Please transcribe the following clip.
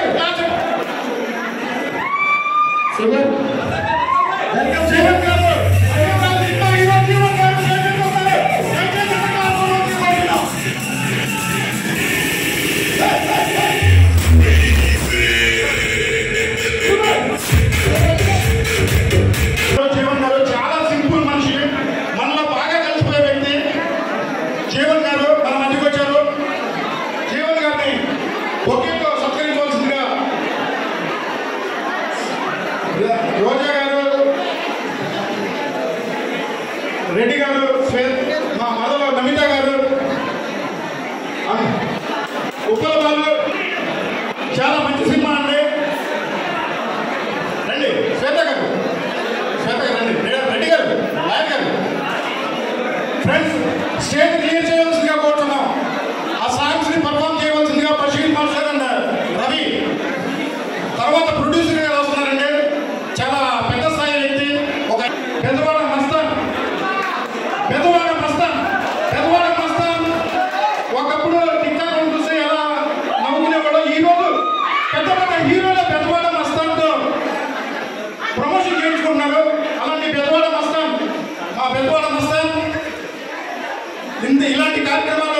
రెడ్డి గారు, మా మదలో నమిత గారు, ఉప్పల బాలు, చాలా మంచి సినిమా అండి. రండి శ్వేత గారు రండి, రెడ్డి గారు, లాయర్ గారు. ఫ్రెండ్స్, స్టేజ్ క్లియర్ చేయవలసిందిగా కోరుతున్నాం. ఆ సాంగ్స్ ని పర్ఫామ్ చేయవలసిందిగా ప్రశీల్ మాస్టర్ అండ్ రవి. తర్వాత ప్రొడ్యూసర్ గారు వస్తున్నారండి. చాలా పెద్ద స్థాయి వ్యక్తి, ఒక పెద్దవాడ మస్తాన్. ఒకప్పుడు టిక్టాక్ చూస్తే ఎలా నవ్వుకునేవాడు, ఈ రోజు పెద్ద పెద్ద హీరోల పెద్దవాడ మస్తాన్తో ప్రమోషన్ చేయించుకుంటున్నారు. అలాంటి పెద్దవాడ మస్తాన్, మా పెద్దవాడ మస్తాన్ ఇలాంటి కార్యక్రమాలు